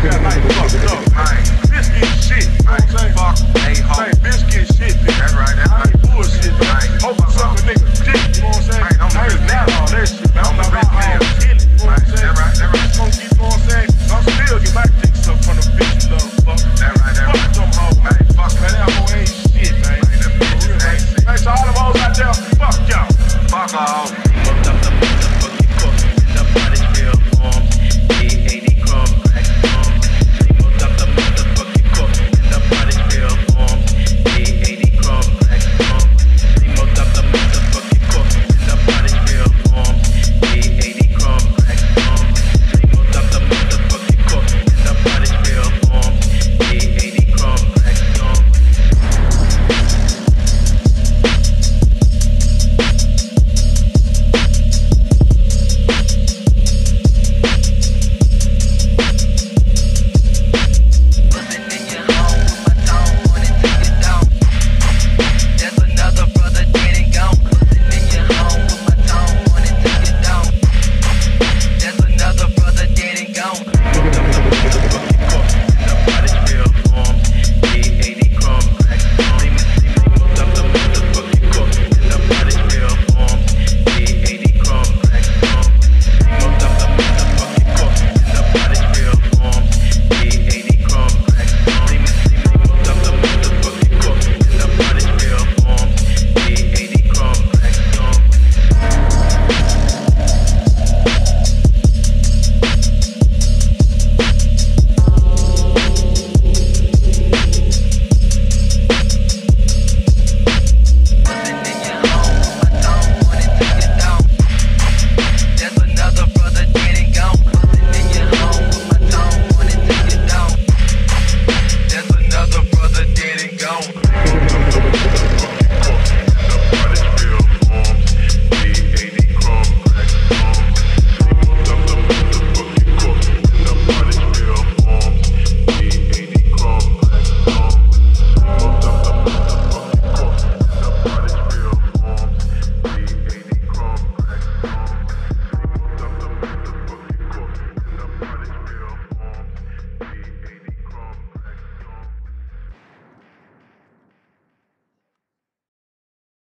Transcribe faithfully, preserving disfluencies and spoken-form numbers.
got like fucked up. Biscuit shit, you know what I'm saying? Fuck, hey, biscuit shit, nigga. That's right, that's right. I ain't bullshit, man. Hope I suck a nigga dick, you know what I'm saying? I ain't not all that shit, man. I'm about to kill it, you know what I'm saying? That's right, that's right.